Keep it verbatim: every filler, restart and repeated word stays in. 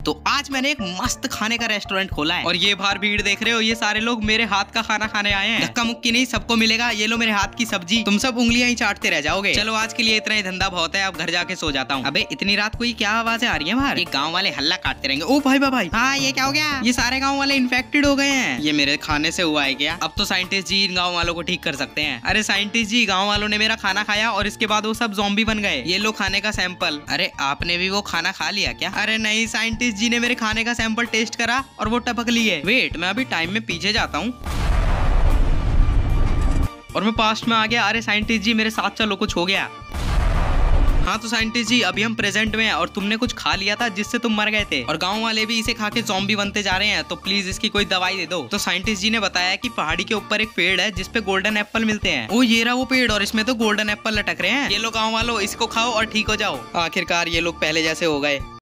तो आज मैंने एक मस्त खाने का रेस्टोरेंट खोला है और ये बाहर भीड़ देख रहे हो, ये सारे लोग मेरे हाथ का खाना खाने आए हैं। धक्का मुक्की नहीं, सबको मिलेगा। ये लो मेरे हाथ की सब्जी, तुम सब उंगलियां ही चाटते रह जाओगे। चलो आज के लिए इतना ही धंधा बहुत है, अब घर जाके सो जाता हूँ। अबे इतनी रात को ये क्या आवाजें आ रही है बाहर? ये गाँव वाले हल्ला काटते रहेंगे। ओ भाई भाई, हाँ ये क्या हो गया? ये सारे गाँव वाले इन्फेक्टेड हो गए हैं। ये मेरे खाने से हुआ है क्या? अब तो साइंटिस्ट जी इन गाँव वालों को ठीक कर सकते हैं। अरे साइंटिस्ट जी, गाँव वालों ने मेरा खाना खाया और इसके बाद वो सब ज़ॉम्बी बन गए। ये लो खाने का सैंपल। अरे आपने भी वो खाना खा लिया क्या? अरे नहीं, साइंटिस्ट जी ने मेरे खाने का सैंपल टेस्ट करा और वो टपक लिए। वेट, मैं अभी टाइम में पीछे जाता हूँ और मैं पास्ट में आ गया। अरे साइंटिस्ट जी मेरे साथ चलो, कुछ हो गया। हाँ तो साइंटिस्ट जी, अभी हम प्रेजेंट में हैं और तुमने कुछ खा लिया था जिससे तुम मर गए थे और गांव वाले भी इसे खा के ज़ॉम्बी बनते जा रहे हैं, तो प्लीज इसकी कोई दवाई दे दो। तो साइंटिस्ट जी ने बताया कि पहाड़ी के ऊपर एक पेड़ है जिसपे गोल्डन एप्पल मिलते हैं। ओ ये रहा वो पेड़ और इसमें तो गोल्डन एप्पल लटक रहे हैं। ये लोग गाँव वालों, इसको खाओ और ठीक हो जाओ। आखिरकार ये लोग पहले जैसे हो गए।